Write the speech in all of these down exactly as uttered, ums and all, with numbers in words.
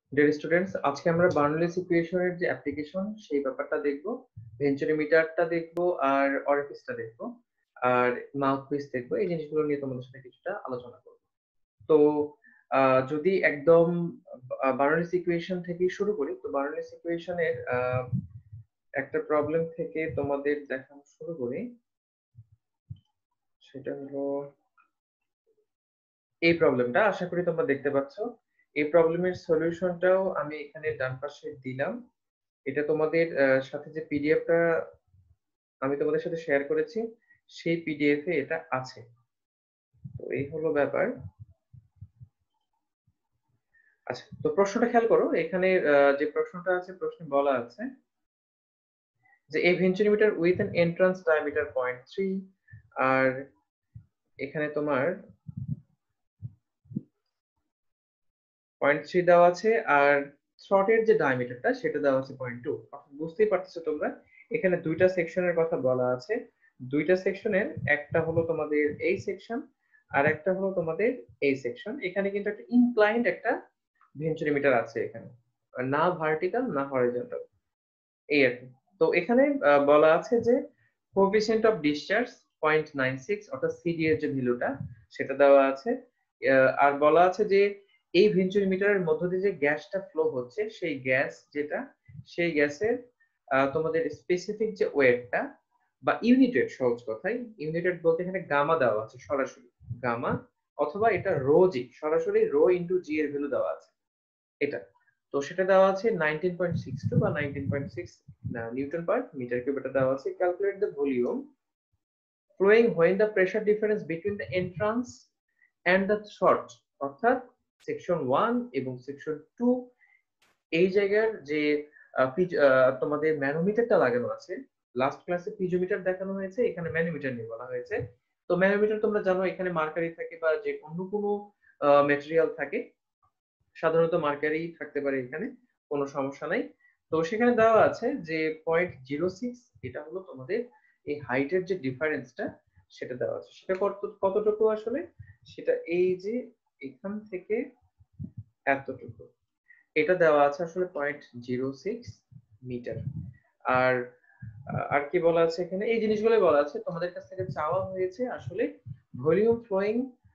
Dear students, আজকে আমরা বার্নওয়েলিস ইকুয়েশনের যে অ্যাপ্লিকেশন সেই ব্যাপারটা দেখব, ভেঞ্চুরিমিটারটা দেখব, আর অরিফিসটা দেখব, আর মাউথপিস দেখব। এই জিনিসগুলো নিয়ে তোমাদের সাথে কিছুটা আলোচনা করব। তো আহ, যদি একদম বার্নওয়েলিস ইকুয়েশন থেকে শুরু করি, তো বার্নওয়েলিস ইকুয়েশনের একটা প্রবলেম থেকে তোমাদের দেখানো শুরু করি। সেটা হলো এই প্রবলেমটা, আশা করি তোমরা দেখতে পাচ্ছ। এই প্রবলেমের সলিউশনটাও আমি এখানে ডান পাশে দিলাম। এটা তোমাদের আহ, সাথে যে পিডিএফটা আমি তোমাদের সাথে শেয়ার করেছি সেই পিডিএফ এ এটা আছে। তো এই হলো ব্যাপার। আচ্ছা, তো প্রশ্নটা খেয়াল করো। এখানে আহ, যে প্রশ্নটা আছে, প্রশ্নে বলা আছে যে a venturimeter with an entrance diameter point three, আর এখানে তোমার পয়েন্ট থ্রি দেওয়া আছে, আর থ্রটের যে ডায়ামিটারটা সেটা দেওয়া আছে পয়েন্ট টু। বুঝতেই পারতেছো তোমরা, এখানে দুইটা সেকশনের কথা বলা আছে। দুইটা সেকশনের একটা হলো তোমাদের এই সেকশন, আর একটা হলো তোমাদের এই সেকশন। এখানে কিন্তু একটা ইনক্লাইন্ড একটা ভেঞ্চুরিমিটার আছে এখানে, না ভার্টিক্যাল না হরিজন্টাল, এই আর কি। তো এখানে আহ, বলা আছে যে coefficient of discharge point nine six, অর্থাৎ সিডি এর যে ভ্যালুটা সেটা দেওয়া আছে। আহ, আর বলা আছে যে এই ভেঞ্চুরিমিটারের মধ্য দিয়ে যে গ্যাসটা ফ্লো হচ্ছে, সেই গ্যাস যেটা, সেই গ্যাসের তোমাদের স্পেসিফিক যে ওয়েটটা বা ইউনিট ওয়েট, সহজ কথায় ইউনিট ওয়েট বলতে এখানে গামা দেওয়া আছে সরাসরি, গামা, অথবা এটা রো জি, সরাসরি রো ইনটু জি এর ভ্যালু দেওয়া আছে এটা। তো সেটা দেওয়া আছে নাইনটিন পয়েন্ট সিক্স টু বা nineteen point six newton per metre cube, এটা দেওয়া আছে। Calculate the volume flowing when the pressure difference between the entrance and the throat, অর্থাৎ সেকশন ওয়ান এবং সেকশন টু, এই জায়গার যে আহ, পিজ- আহ, তোমাদের ম্যানোমিটারটা লাগানো আছে। লাস্ট ক্লাসে পিজোমিটার দেখানো হয়েছে, এখানে ম্যানোমিটার নিয়ে বলা হয়েছে। তো ম্যানোমিটার তোমরা জানো এখানে মার্কারি থাকে বা যে অন্য কোনো মেটেরিয়াল থাকে, সাধারণত মার্কারি থাকতে পারে, এখানে কোনো সমস্যা নাই। তো সেখানে দেওয়া আছে যে পয়েন্ট জিরো সিক্স, এটা হলো তোমাদের এই হাইটের যে ডিফারেন্সটা সেটা দেওয়া আছে। সেটা কত কতটুকু আসলে, সেটা এই যে এখান থেকে এতটুকু, এটা দেওয়া আছে আসলে পয়েন্ট জিরো সিক্স মিটার। আর আর কি বলা আছে এখানে, এই জিনিসগুলোই বলা আছে। তোমাদের কাছ থেকে চাওয়া হয়েছে আসলে volume flowing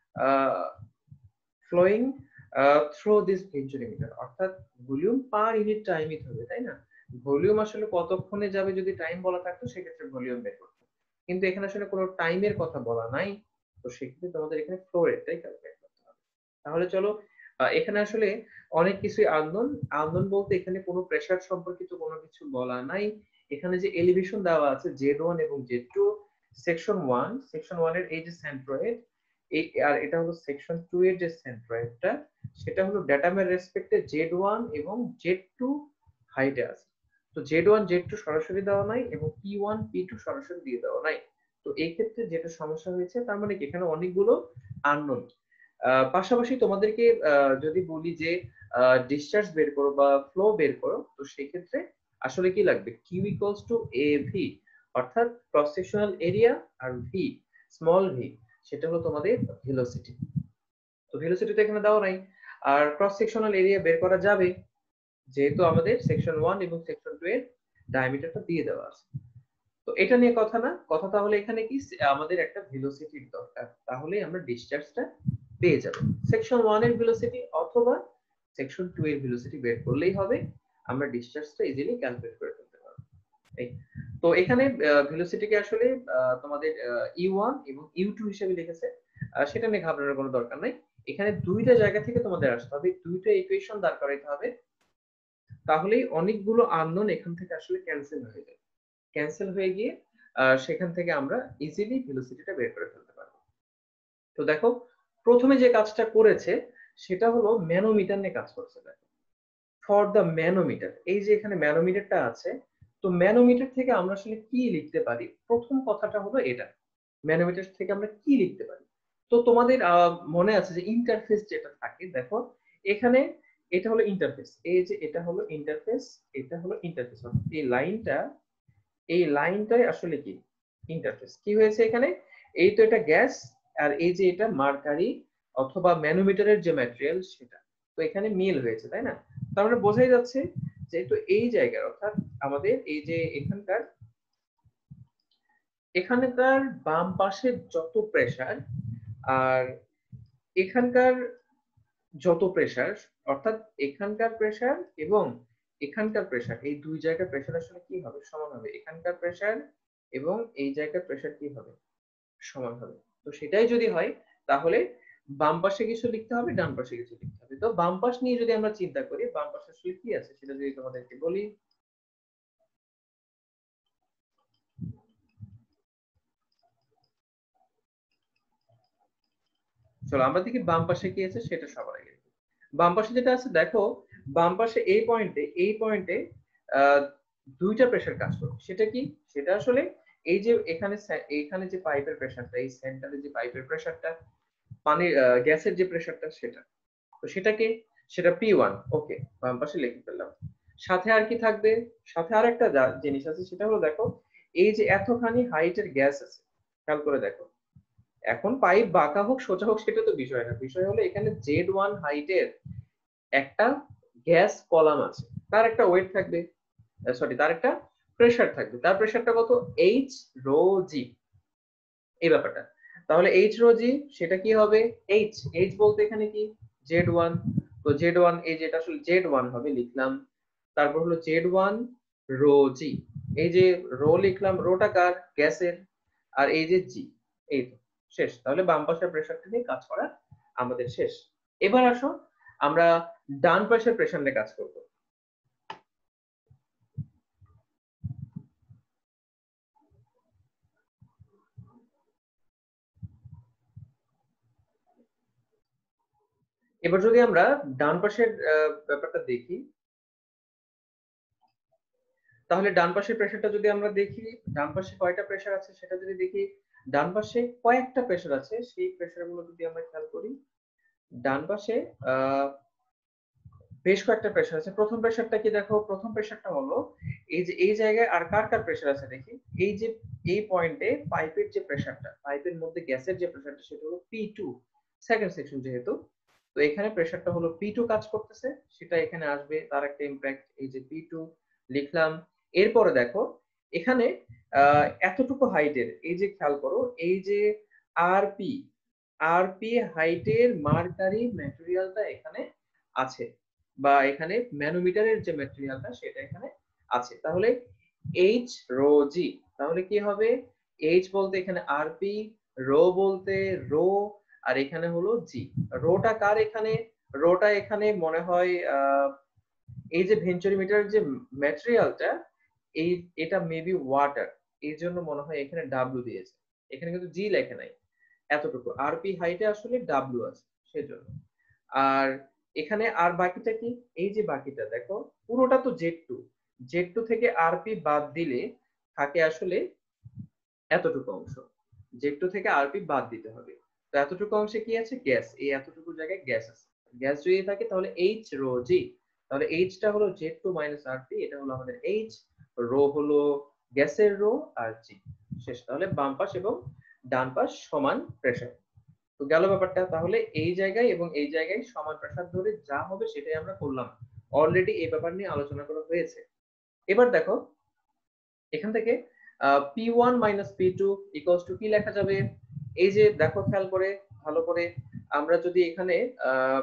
flowing through this venturimeter, অর্থাৎ ভলিউম পার ইউনিট টাইমই হবে, তাই না? ভলিউম আসলে কতক্ষণে যাবে, যদি টাইম বলা থাকতো সেক্ষেত্রে ভলিউম বের করতো, কিন্তু এখানে আসলে কোনো টাইমের কথা বলা নাই। তো সেক্ষেত্রে তোমাদের এখানে ফ্লো রেটটাই ক্যালকুলেট করতে হবে। তাহলে চলো, আহ, এখানে আসলে অনেক কিছুই আননোন। আননোন বলতে এখানে কোনো প্রেসার সম্পর্কিত কোনো কিছু বলা নাই। এখানে যে এলিভেশন দেওয়া আছে জেড ওয়ান এবং z two, section one, section one এর এই যে সেন্ট্রয়েড, এই আর এটা হলো সেকশন টু এর যে সেন্ট্রয়েডটা, সেটা হলো ডেটামের রেসপেক্টে জেড ওয়ান এবং জেড টু হাইটে আছে। তো জেড ওয়ান জেড টু সরাসরি দেওয়া নাই এবং পি ওয়ান পি টু সরাসরি দিয়ে দেওয়া নাই। তো এই ক্ষেত্রে যেটা সমস্যা হয়েছে, তার মানে কি এখানে অনেকগুলো আননোন। পাশাপাশি তোমাদেরকে আহ, যদি বলি যে ডিসচার্জ বের করো বা ফ্লো বের করো, তো সেই ক্ষেত্রে আসলে কি লাগবে, Q equals to A V, অর্থাৎ ক্রস সেকশনাল এরিয়া, আর ভি স্মল ভি, সেটা হলো তোমাদের ভেলোসিটি। তো ভেলোসিটি তো এখানে দেওয়া নাই, আর ক্রস সেকশনাল এরিয়া বের করা যাবে যেহেতু আমাদের সেকশন ওয়ান এবং সেকশন টু এর ডায়ামিটারটা দিয়ে দেওয়া আছে। তো এটা নিয়ে কথা না, কথা তাহলে এখানে কি, আমাদের একটা ভেলোসিটির দরকার, তাহলে আমরা ডিসচার্জটা পেয়ে যাব। সেকশন ওয়ান এর ভেলোসিটি অথবা সেকশন টু এর ভেলোসিটি বের করলেই হবে, আমরা ডিসচার্জটা ইজিলি ক্যালকুলেট করে ফেলতে পারবো। এই তো এখানে ভেলোসিটিকে আসলে আহ, তোমাদের ইউ ওয়ান এবং ইউ টু হিসেবে লিখেছে, আহ, সেটা নিয়ে ঘাবড়ানোর কোনো দরকার নাই। এখানে দুইটা জায়গা থেকে তোমাদের আসতে হবে, দুইটা ইকুয়েশন দাঁড় করাইতে হবে, তাহলেই অনেকগুলো আননোন এখান থেকে আসলে ক্যান্সেল হয়ে যাবে। ক্যান্সেল হয়ে গিয়ে আহ, সেখান থেকে আমরা ইজিলি ভেলোসিটিটা বের করে ফেলতে পারবো। তো দেখো, প্রথমে যে কাজটা করেছে সেটা হলো ম্যানোমিটার নিয়ে কাজ করছে। দেখো, ফর দ্য ম্যানোমিটার, এই যে এখানে ম্যানোমিটারটা আছে, তো ম্যানোমিটার থেকে আমরা আসলে কি লিখতে পারি, প্রথম কথাটা হলো এটা, ম্যানোমিটার থেকে আমরা কি লিখতে পারি। তো তোমাদের আহ, মনে আছে যে ইন্টারফেস যেটা থাকে, দেখো এখানে এটা হলো ইন্টারফেস, এই যে এটা হলো ইন্টারফেস, এটা হলো ইন্টারফেস, এই লাইনটা, এই লাইনটাই আসলে কি ইন্টারফেস। কি হয়েছে এখানে, এই তো এটা গ্যাস, আর এই যে এটা মার্কারি অথবা ম্যানোমিটারের যে ম্যাটেরিয়াল সেটা, তো এখানে মিল হয়েছে, তাই না? তার মানে বোঝাই যাচ্ছে যেহেতু এই জায়গার অর্থাৎ আমাদের এই যে এখানকার এখানকার বাম পাশের যত প্রেসার আর এখানকার যত প্রেসার অর্থাৎ এখানকার প্রেসার এবং এখানকার প্রেসার এই দুই জায়গার প্রেসার আসলে কি হবে সমান হবে এখানকার প্রেসার এবং এই জায়গার প্রেসার কি হবে সমান হবে তো সেটাই যদি হয় তাহলে বাম পাশে কিছু লিখতে হবে ডান পাশে কিছু লিখতে হবে তো বাম পাশ নিয়ে যদি আমরা চিন্তা করি বাম পাশে আসলে কি আছে সেটা যদি তোমাদেরকে বলি চলো আমরা দেখি বাম পাশে কি আছে সেটা সবার আগে বাম পাশে যেটা আছে দেখো বাম পাশে এই পয়েন্টে এই পয়েন্টে দুইটা প্রেসার কাজ করবে সেটা কি সেটা আসলে এই যে এখানে এখানে যে পাইপের প্রেসারটা এই সেন্টারে যে পাইপের প্রেসারটা পানির গ্যাসের যে প্রেসারটা সেটা তো সেটাকে সেটা পি ওয়ান ওকে বাম পাশে লিখে ফেললাম সাথে আর কি থাকবে সাথে আর একটা জিনিস আছে সেটা হলো দেখো এই যে এতখানি হাইটের গ্যাস আছে খেয়াল করে দেখো এখন পাইপ বাঁকা হোক সোজা হোক সেটা তো বিষয় না বিষয় হলো এখানে জেড ওয়ান হাইটের একটা গ্যাস কলাম আছে তার একটা ওয়েট থাকবে সরি তার একটা প্রেসার থাকবে তার প্রেসারটা কত এইচ রো জি এই ব্যাপারটা তাহলে এইচ রো জি সেটা কি হবে এইচ এইচ বলতে এখানে কি জেড ওয়ান তো জেড ওয়ান এই যেটা আসলে জেড ওয়ান হবে লিখলাম তারপর হলো জেড ওয়ান রো জি এই যে রো লিখলাম রোটা কার গ্যাসের আর এই যে জি এই তো শেষ তাহলে বাম পাশের প্রেসারটা নিয়ে কাজ করা আমাদের শেষ এবার আসো আমরা ডান পাশের প্রেসার নিয়ে কাজ করব এবার যদি আমরা ডান পাশের ব্যাপারটা দেখি তাহলে ডান পাশের প্রেসারটা যদি আমরা দেখি ডান পাশে কয়টা প্রেসার আছে সেটা যদি দেখি ডান পাশে কয়েকটা প্রেসার আছে সেই প্রেসারগুলো যদি আমরা খেয়াল করি ডান পাশে আহ বেশ কয়েকটা প্রেসার আছে প্রথম প্রেসারটা কি দেখো প্রথম প্রেসারটা হলো এই যে এই জায়গায় আর কার কার প্রেসার আছে দেখি এই যে এই পয়েন্টে পাইপের যে প্রেসারটা পাইপের মধ্যে গ্যাসের যে প্রেসারটা সেটা হলো পি টু সেকেন্ড সেকশন যেহেতু তো এখানে প্রেসারটা হলো পি টু কাজ করতেছে সেটা এখানে আসবে তার একটা ইমপ্যাক্ট এই যে পি টু লিখলাম এরপরে দেখো এখানে আহ এতটুকু হাইটের এই যে খেয়াল করো এই যে আরপি আরপি হাইটের মার্কারি ম্যাটেরিয়ালটা এখানে আছে বা এখানে ম্যানোমিটারের যে ম্যাটেরিয়ালটা সেটা এখানে আছে তাহলে এইচ রো জি তাহলে কি হবে এইচ বলতে এখানে আরপি রো বলতে রো আর এখানে হলো জি রোটা কার এখানে রোটা এখানে মনে হয় আহ এই যে ভেঞ্চুরিমিটার যে ম্যাটেরিয়ালটা এই এটা মেবি ওয়াটার এই জন্য মনে হয় এখানে ডাব্লিউ দিয়েছে এখানে কিন্তু জি লেখে নাই এতটুকু আরপি হাইটে আসলে ডাব্লিউ আছে সেজন্য আর এখানে আর বাকিটা কি এই যে বাকিটা দেখো পুরোটা তো জেড টু জেড টু থেকে আরপি বাদ দিলে থাকে আসলে এতটুকু অংশ জেড টু থেকে আরপি বাদ দিতে হবে তো এতটুকু অংশে কি আছে গ্যাস এই এতটুকু জায়গায় গ্যাস আছে গ্যাস যদি থাকে তাহলে এইচ রো জি তাহলে এইচটা হলো জেড টু মাইনাস আরপি এটা হলো আমাদের এইচ রো হলো গ্যাসের রো আর জি শেষ তাহলে বাম পাশ এবং ডান পাশ সমান প্রেসার তো গেল ব্যাপারটা তাহলে এই জায়গায় এবং এই জায়গায় সমান প্রেসার ধরে যা হবে সেটাই আমরা করলাম অলরেডি এই ব্যাপার নিয়ে আলোচনা করা হয়েছে এবার দেখো এখান থেকে P one minus P two equals to কি লেখা যাবে এই যে দেখো খেয়াল করে ভালো করে আমরা যদি এখানে আহ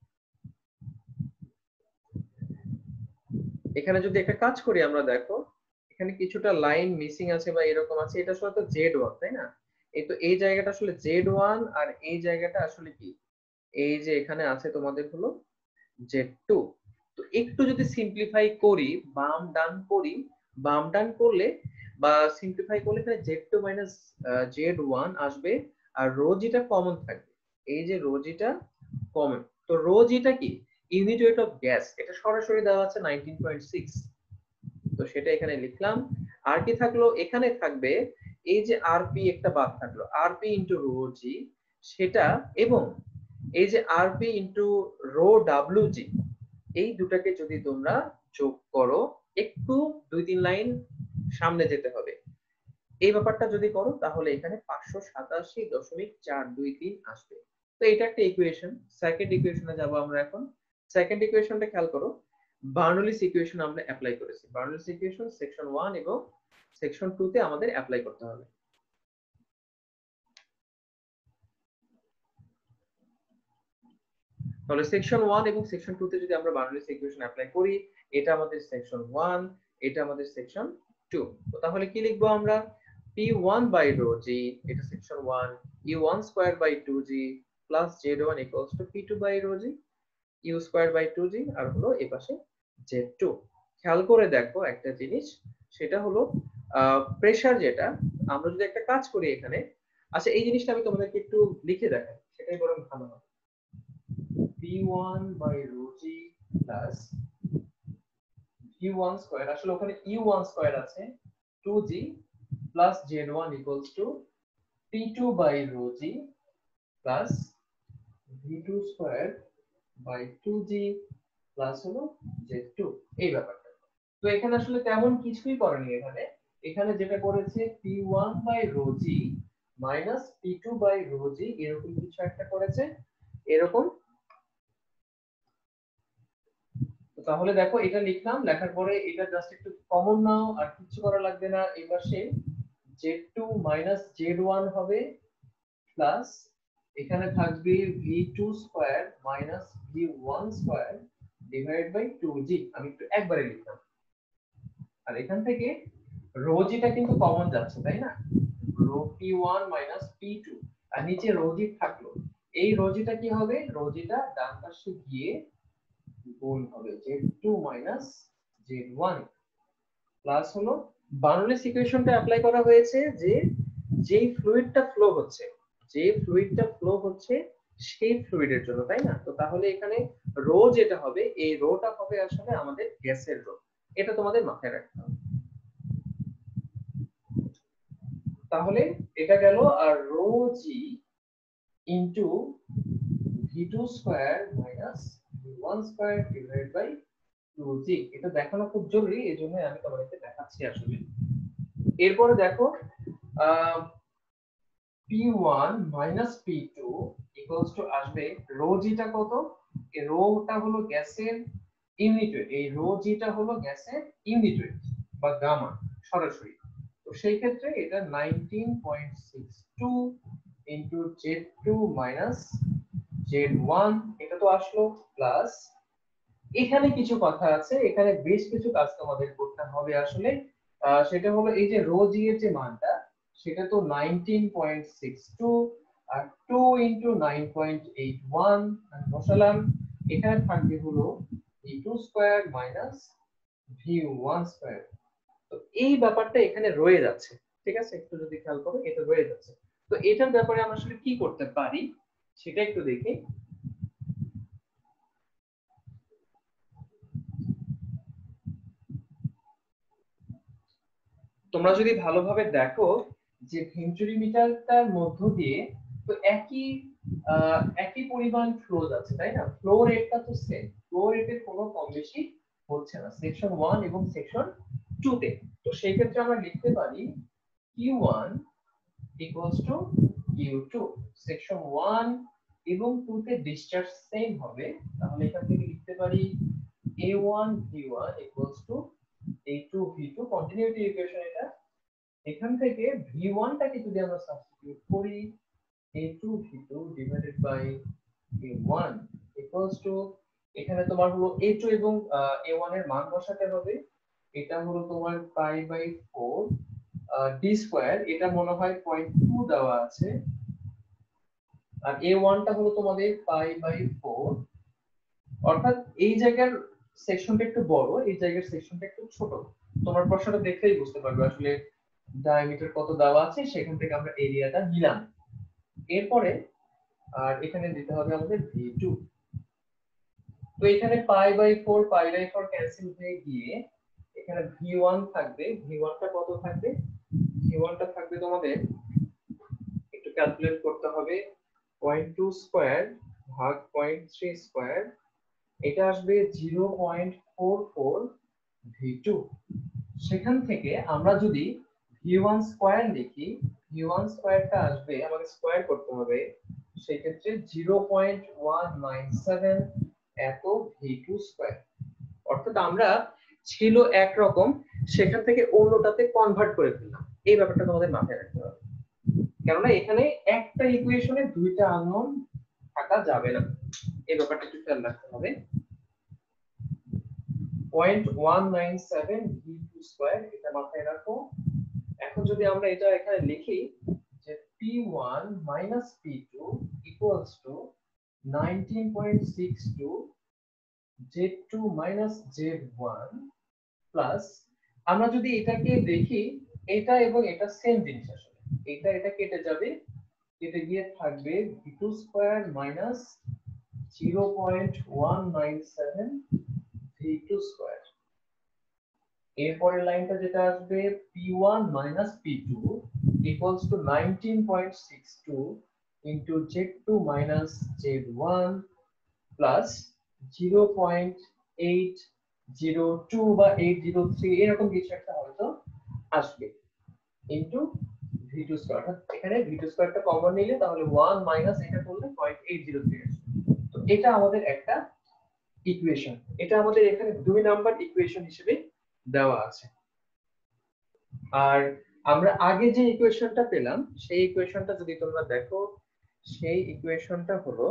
এখানে যদি একটা কাজ করি আমরা দেখো এখানে কিছুটা লাইন মিসিং আছে বা এরকম আছে এটা আসলে তো জেড ওয়ান তাই না এই তো এই জায়গাটা আসলে জেড ওয়ান আর এই জায়গাটা আসলে কি এই যে এখানে আছে তোমাদের হলো জেড টু তো একটু যদি সিম্পলিফাই করি বাম ডান করি বাম ডান করলে বা সিম্পলিফাই করলে এখানে z two minus z one আসবে আর রো জিটা কমন থাকবে এই যে রো জিটা কমন তো রো জিটা কি ইউনিট ওয়েট অফ গ্যাস এটা সরাসরি দেওয়া আছে নাইনটিন পয়েন্ট সিক্স তো সেটা এখানে লিখলাম আর কি থাকলো এখানে থাকবে এই যে আরপি একটা বাদ থাকলো আরপি ইনটু রো জি সেটা এবং এই যে RP into rho W G এই দুটাকে যদি তোমরা যোগ করো একটু দুই তিন লাইন সামনে যেতে হবে এই ব্যাপারটা যদি করো তাহলে এখানে পাঁচশো সাতাশি দশমিক চার দুই তিন আসবে তো এটা একটা ইকুয়েশন সেকেন্ড ইকুয়েশনে যাব আমরা এখন সেকেন্ড ইকুয়েশনটা খেয়াল করো বার্নৌলিস ইকুয়েশন আমরা অ্যাপ্লাই করেছি। বার্নৌলিস ইকুয়েশন সেকশন ওয়ান এবং সেকশন টু তে আমাদের অ্যাপ্লাই করতে হবে। তাহলে সেকশন ওয়ান এবং সেকশন টু তে যদি আমরা বার্নৌলিস ইকুয়েশন অ্যাপ্লাই করি, এটা আমাদের সেকশন ওয়ান, এটা আমাদের সেকশন টু। তো তাহলে কি লিখবো আমরা? পি ওয়ান বাই রো জি, এটা section one, U one square by two G plus Z one equals to P two by rho G, U square by two G, আর হলো এই পাশে জেড টু। খেয়াল করে দেখো একটা জিনিস, সেটা হলো প্রেসার যেটা, আমরা যদি একটা কাজ করি এখানে, আচ্ছা এই জিনিসটা আমি তোমাদেরকে একটু লিখে দেখাই, সেটাই বরং ভালো হবে। P one by rho G plus U one square, আসলে ওখানে ইউ ওয়ান স্কয়ার আছে, two G plus Z one equals to P two by rho G plus V two square by two G plus হলো Z two. এই ব্যাপারটা তো এখানে আসলে তেমন কিছুই করেনি, এখানে এখানে যেটা করেছে P one by rho G minus P two by rho G, এরকম কিছু একটা করেছে এরকম। তাহলে দেখো এটা লিখলাম, লেখার পরে এটা জাস্ট একটু কমন নাও, আর কিছু করা লাগবে না। এই পাশে z two minus z one হবে প্লাস এখানে থাকবে V two square minus V one square divide by two G. আমি একটু একবারে লিখলাম, আর এখান থেকে রো জিটা কিন্তু কমন যাচ্ছে, তাই না? Rho P one minus P two, আর নিচে রো জি থাকলো, এই রো জিটা কি হবে? রো জিটা ডান পাশে গিয়ে গুণ হবে z two minus z one plus হলো বার্নৌলিস ইকুয়েশনটা অ্যাপ্লাই করা হয়েছে যে যেই ফ্লুইডটা ফ্লো হচ্ছে, যে ফ্লুইডটা ফ্লো হচ্ছে সেই ফ্লুইডের জন্য, তাই না? তো তাহলে এখানে রো যেটা হবে, এই রোটা হবে আসলে আমাদের গ্যাসের রো, এটা তোমাদের মাথায় রাখতে হবে। তাহলে এটা গেল, আর rho G into V two square minus V one square divide by two G. এটা দেখানো খুব জরুরি, এজন্য আমি তোমাদেরকে দেখাচ্ছি আসলে। এরপরে দেখো P one minus P two equals to আসবে রো জিটা কত? এই রোটা হলো গ্যাসের ইউনিট ওয়েট, এই রো জিটা হলো গ্যাসের ইউনিট ওয়েট বা গামা সরাসরি। তো সেই ক্ষেত্রে এটা nineteen point six two into z two minus z one, এটা তো আসলো, প্লাস এখানে কিছু কথা আছে, এখানে বেশ কিছু কাজ তোমাদের করতে হবে আসলে। সেটা হলো এই যে রো জি এর যে মানটা, সেটা তো নাইনটিন পয়েন্ট সিক্স টু, আর two into nine point eight one বসালাম, এখানে থাকবে হলো V two square minus V one square. তো এই ব্যাপারটা এখানে রয়ে যাচ্ছে, ঠিক আছে? একটু যদি খেয়াল করো, এটা রয়ে যাচ্ছে। তো এটার ব্যাপারে আমরা আসলে কি করতে পারি সেটা একটু দেখি। তোমরা যদি ভালোভাবে দেখো যে ভেঞ্চুরি মিটারটার মধ্য দিয়ে তো একই একই পরিমাণ ফ্লো যাচ্ছে, তাই না? ফ্লো রেটটা তো সেম, ফ্লো রেটের কোনো কম বেশি হচ্ছে না সেকশন ওয়ান এবং সেকশন টু তে। তো সেই ক্ষেত্রে আমরা লিখতে পারি Q one equals to Q two. Section one এবং টু তে ডিসচার্জ সেম হবে, তাহলে এখান থেকে লিখতে পারি A one V one equals to A two V two, continuity equation এটা। এখান থেকে ভি ওয়ান টাকে যদি আমরা সাবস্টিটিউট করি A two V two divided by A one equals to, এখানে তোমার হলো এ টু এবং এ ওয়ান এর মান বসাতে হবে। এটা হলো তোমার pi by four D square, এটা মনে হয় zero পয়েন্ট টু দেওয়া আছে, আর এ ওয়ান টা হলো তোমাদের পাই বাই ফোর। অর্থাৎ এই জায়গার সেকশনটা একটু বড়, এই জায়গার সেকশনটা একটু ছোট। তোমার প্রশ্নটা দেখলেই বুঝতে পারবে আসলে ডায়ামিটার কত দেওয়া আছে, সেখান থেকে আমরা এরিয়াটা নিলাম। এরপরে আর এখানে দিতে হবে আমাদের ভি টু। তো এখানে pi by four pi by four cancel হয়ে গিয়ে এখানে ভি ওয়ান থাকবে। ভি ওয়ান টা কত থাকবে? ভি ওয়ান টা থাকবে তোমাদের, একটু ক্যালকুলেট করতে হবে, zero পয়েন্ট টু স্কয়ার ভাগ zero পয়েন্ট থ্রি স্কয়ার, এটা আসবে zero point four four V two. সেখান থেকে আমরা যদি ভি ওয়ান স্কয়ার লিখি, ভি ওয়ান স্কয়ারটা আসবে, আমাদের স্কয়ার করতে হবে, সেই ক্ষেত্রে zero point one nine seven এত ভি টু স্কয়ার। অর্থাৎ অর্থাৎ আমরা ছিল একরকম, সেখান থেকে অন্যটাতে কনভার্ট করে ফেললাম। এই ব্যাপারটা তোমাদের মাথায় রাখতে হবে, কেননা এখানে একটা ইকুয়েশনে দুইটা আননোন থাকা যাবে না, এই ব্যাপারটা একটু খেয়াল রাখতে হবে। Point one nine seven V two square এটা মাথায় রাখো। এখন যদি আমরা এটা এখানে লিখি যে P one minus P two equals to nineteen point six two z two minus z one plus, আমরা যদি এটাকে দেখি এটা এবং এটা সেম জিনিস, আসলে এটা এটা কেটে যাবে, কেটে গিয়ে থাকবে V two square minus zero point one nine seven V two square. এরপরের লাইনটা যেটা আসবে P one minus P two equals to nineteen point six two into z two minus z one plus zero point eight zero two বা eight zero three এরকম কিছু একটা হয়তো আসবে ইনটু ভি টু স্কয়ার। অর্থাৎ এখানে ভি টু স্কয়ারটা কমন নিলে তাহলে ওয়ান মাইনাস এটা করলে পয়েন্ট এইট জিরো থ্রি আসবে। তো এটা আমাদের একটা ইকুয়েশন, এটা আমাদের এখানে দুই নাম্বার ইকুয়েশন হিসেবে দেওয়া আছে। আর আমরা আগে যে ইকুয়েশনটা পেলাম সেই ইকুয়েশনটা যদি তোমরা দেখো, সেই ইকুয়েশনটা হলো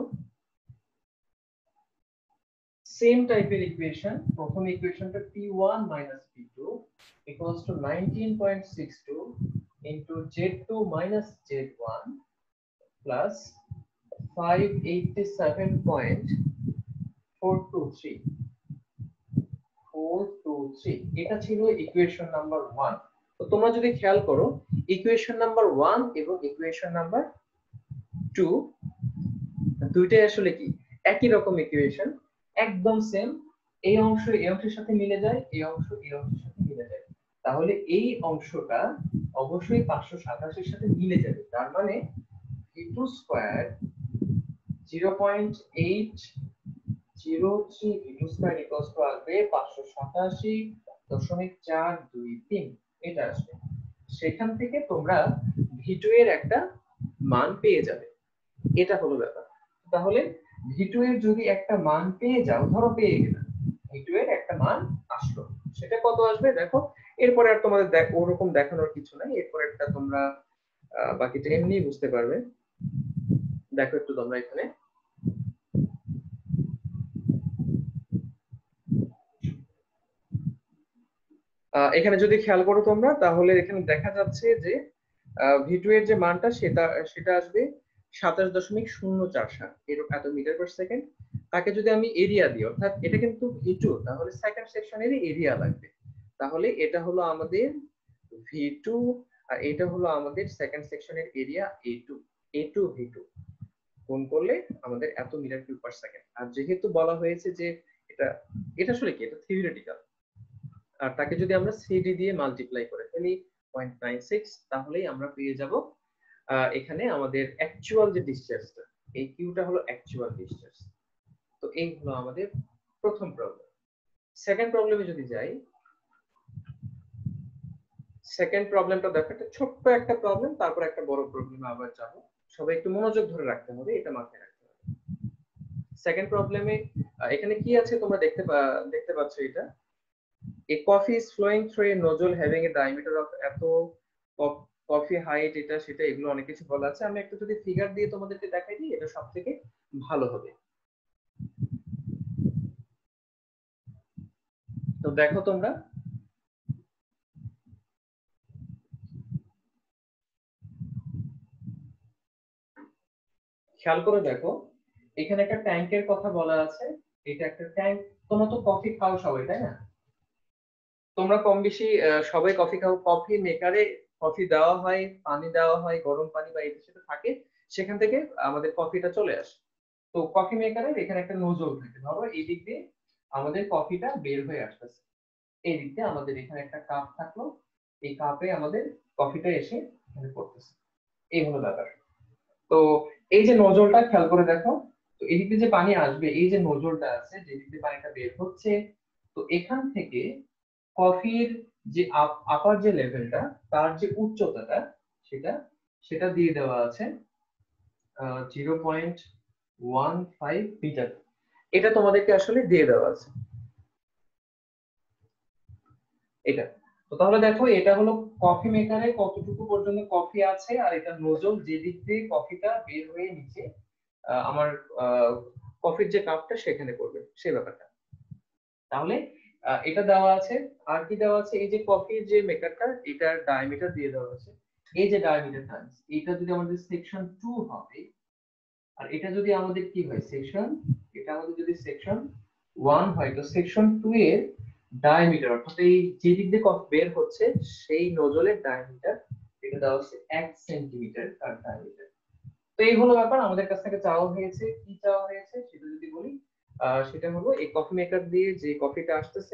সেম টাইপের ইকুয়েশন। প্রথম ইকুয়েশনটা P one minus P two equals to nineteen point six two into z two minus z one plus five eighty seven point four two three four two three. এটা ছিল ইকুয়েশন নাম্বার ওয়ান। তো তোমরা যদি খেয়াল করো equation number one এবং equation number two দুইটাই আসলে কি একই রকম ইকুয়েশন, একদম সেম। এই অংশ এই অংশের সাথে মিলে যায়, এই অংশ এই অংশের সাথে মিলে যায়, তাহলে এই অংশটা অবশ্যই পাঁচশো সাতাশির সাথে মিলে যাবে। তার মানে V two square zero point eight zero three V two square equals to আসবে পাঁচশো সাতাশি দশমিক চার দুই তিন, এটা আসবে। সেখান থেকে তোমরা ভি টু এর একটা মান পেয়ে যাবে, এটা হলো ব্যাপার। তাহলে ভি টু এর যদি একটা মান পেয়ে যাও, ধরো পেয়ে গেলে ভি টু এর একটা মান আসলো, সেটা কত আসবে দেখো। এরপরে আর তোমাদের ওরকম দেখানোর কিছু নাই, এরপরে একটা তোমরা বাকিটা এমনি বুঝতে পারবে। দেখো একটু তোমরা এখানে এখানে যদি খেয়াল করো তোমরা, তাহলে এখানে দেখা যাচ্ছে যে ভি টু এর যে মানটা সেটা সেটা আসবে সাতাশ দশমিক শূন্য চার সাত এরকম এত মিটার পার সেকেন্ড। তাকে যদি আমি এরিয়া দিই, অর্থাৎ এটা কিন্তু ভি টু, তাহলে সেকেন্ড সেকশনের এরিয়া লাগবে। তাহলে এটা হলো আমাদের ভি টু আর এটা হলো আমাদের সেকেন্ড সেকশনের area A two. A two V two গুণ করলে আমাদের এত মিটার কিউব পার সেকেন্ড। আর যেহেতু বলা হয়েছে যে এটা এটা আসলে কি, এটা থিওরিটিক্যাল, আর তাকে যদি আমরা সিডি দিয়ে মাল্টিপ্লাই করে ফেলি পয়েন্ট নাইন সিক্স, তাহলেই আমরা পেয়ে যাব এখানে আমাদের অ্যাকচুয়াল যে ডিসচার্জটা, এই কিউটা হলো অ্যাকচুয়াল ডিসচার্জ। তো এই হলো আমাদের প্রথম প্রবলেম। সেকেন্ড প্রবলেমে যদি যাই, সেকেন্ড প্রবলেমটা দেখো, একটা ছোট্ট একটা প্রবলেম, তারপর একটা বড় প্রবলেমে আবার যাব। সবাই একটু মনোযোগ ধরে রাখতে হবে, এটা মাথায় রাখতে হবে। সেকেন্ড প্রবলেমে এখানে কি আছে তোমরা দেখতে দেখতে পাচ্ছ, এটা a coffee is flowing through a nozzle having a diameter of এত কফি হাইট, এটা সেটা এগুলো অনেক কিছু বলা আছে। আমি একটা যদি ফিগার দিয়ে তোমাদেরকে দেখাই দিই, এটা সবথেকে ভালো হবে। তো দেখো তোমরা খেয়াল করে দেখো, এখানে একটা ট্যাঙ্কের কথা বলা আছে। এটা একটা ট্যাঙ্ক। তোমরা তো কফি খাও সবাই, তাই না? তোমরা কম বেশি সবাই কফি খাও। কফি মেকারে কফি দেওয়া হয়, পানি দেওয়া হয়, গরম পানি বা এর সাথে থাকে, সেখান থেকে আমাদের কফিটা চলে আসে। তো কফি মেকারের এখানে একটা নোজল থাকে, ধরো এই দিক দিয়ে আমাদের কফিটা বের হয়ে আসতেছে, এই দিক দিয়ে আমাদের এখানে একটা কাপ থাকলো, এই কাপে আমাদের কফিটা এসে এখানে পড়তেছে, এই হলো ব্যাপার। তো এই যে নজলটা খেয়াল করে দেখো, তো এই দিক দিয়ে যে পানি আসবে, এই যে নজলটা আছে যে দিক দিয়ে পানিটা বের হচ্ছে, তো এখান থেকে কফির যে আপার যে লেভেলটা, তার যে উচ্চতাটা, সেটা সেটা দিয়ে দেওয়া আছে zero point one five metre. এটা তোমাদেরকে আসলে দিয়ে দেওয়া আছে। এটা। তো তাহলে দেখো এটা হলো কফি মেকারে কতটুকু পর্যন্ত কফি আছে, আর এটা নোজল যে দিক দিয়ে কফিটা বের হয়ে নিচে আমার কফির যে কাপটা সেখানে পড়বে সেই ব্যাপারটা। তাহলে এটা দেওয়া আছে। আর কি দেওয়া আছে, এই যে কফির যে মেকারটা এটার ডায়ামিটার দিয়ে দেওয়া আছে। এই যে ডায়ামিটার টাইমস এটা যদি আমাদের সেকশন টু হবে, আর এটা যদি আমাদের কি হয় সেকশন, এটা আমাদের যদি সেকশন ওয়ান হয়, তো সেকশন টু এর ডায়ামিটার অর্থাৎ এই যে দিক দিয়ে কফি বের হচ্ছে সেই নোজলের ডায়ামিটার এটা দেওয়া হচ্ছে এক সেন্টিমিটার তার ডায়ামিটার। তো এই হলো ব্যাপার, আমাদের কাছ থেকে চাওয়া হয়েছে। কি চাওয়া হয়েছে সেটা যদি বলি, সেটা হলো এই কফি মেকার দিয়ে যে কফিটা আসতেছে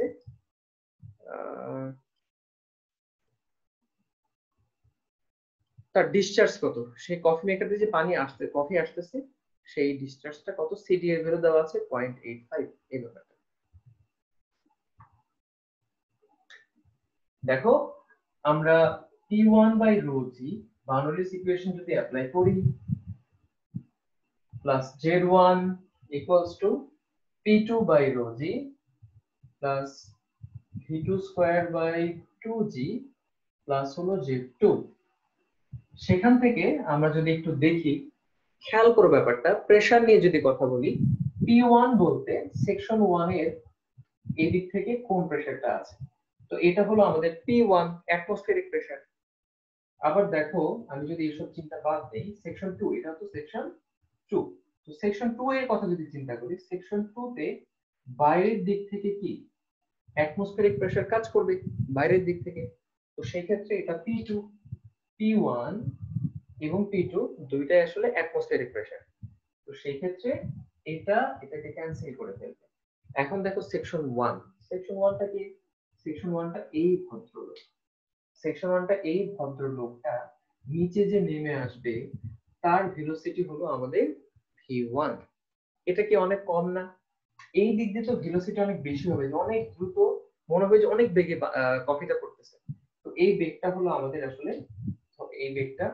তার ডিসচার্জ কত, সেই কফি মেকার দিয়ে যে পানি আসছে কফি আসতেছে সেই ডিসচার্জটা কত, সিডি এর ভ্যালু দেওয়া আছে পয়েন্ট এইট ফাইভ। এই ব্যাপারটা দেখো, আমরা P one by rho G Bernoulli's equation যদি অ্যাপ্লাই করি, plus Z one equals to P two by rho G plus V two square by two G plus হলো জেড টু। সেখান থেকে আমরা যদি একটু দেখি, খেয়াল করো ব্যাপারটা, প্রেসার নিয়ে যদি কথা বলি, পি ওয়ান বলতে সেকশন ওয়ান এর এই দিক থেকে কোন প্রেসারটা আছে, তো এটা হলো আমাদের পি ওয়ান অ্যাটমসফেরিক প্রেসার। আবার দেখো আমি যদি এসব চিন্তা বাদ দেই, সেকশন টু এটা তো সেকশন টু, তো সেকশন টু এর কথা যদি চিন্তা করি, সেকশন টু তে বাইরের দিক থেকে কি অ্যাটমসফেরিক প্রেসার কাজ করবে বাইরের দিক থেকে, তো সেই ক্ষেত্রে এটা পি টু, পি ওয়ান এবং পি টু দুইটাই আসলে অ্যাটমসফেরিক প্রেসার। তো সেই ক্ষেত্রে এটা এটাকে ক্যান্সেল করে ফেলবে। এখন দেখো সেকশন ওয়ান, সেকশন ওয়ানটা কি, সেকশন ওয়ানটা এই ভদ্রলোক, সেকশন ওয়ানটা এই ভদ্রলোকটা নিচে যে নেমে আসবে তার ভেলোসিটি হলো আমাদের ভি ওয়ান। এটা কি অনেক কম না? এই দিক দিয়ে তো ভেলোসিটি অনেক বেশি হবে, অনেক দ্রুত মনে হবে যে অনেক বেগে কফিটা পড়তেছে। তো এই বেগটা হলো আমাদের আসলে, এই বেগটা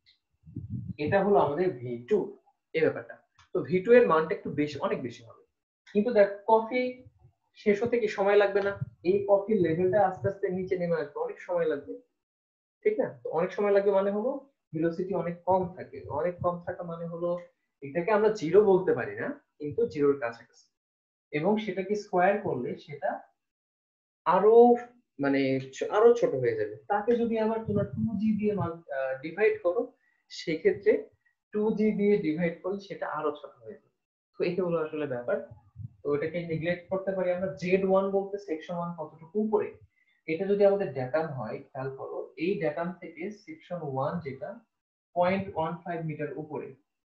এটা হলো আমাদের ভি টু এই ব্যাপারটা। তো ভি টু এর মানটা একটু বেশি, অনেক বেশি হবে। কিন্তু দেখ কফি শেষ হতে কি সময় লাগবে না? এই কফির লেভেলটা আস্তে আস্তে নিচে নেমে আসবে, অনেক সময় লাগবে, ঠিক না? তো অনেক সময় লাগবে মানে হলো ভেলোসিটি অনেক কম থাকে, অনেক কম থাকা মানে হলো এটাকে আমরা জিরো বলতে পারি না, কিন্তু জিরোর কাছাকাছি। এবং সেটাকে স্কোয়ার করলে সেটা আরো মানে আরো ছোট হয়ে যাবে। তাকে যদি আবার তোমরা টু জি দিয়ে ডিভাইড করো, সেক্ষেত্রে টু জি দিয়ে ডিভাইড করলে সেটা আরো ছোট হয়ে যাবে। তো এই হলো আসলে ব্যাপার। তো এটাকে নেগলেক্ট করতে পারি আমরা। জেড ওয়ান বলতে সেকশন ওয়ান কতটুকু উপরে, এটা যদি আমাদের ড্যাটাম হয়, খেয়াল করো এই ড্যাটাম থেকে সেকশন ওয়ান যেটা পয়েন্ট ওয়ান ফাইভ মিটার উপরে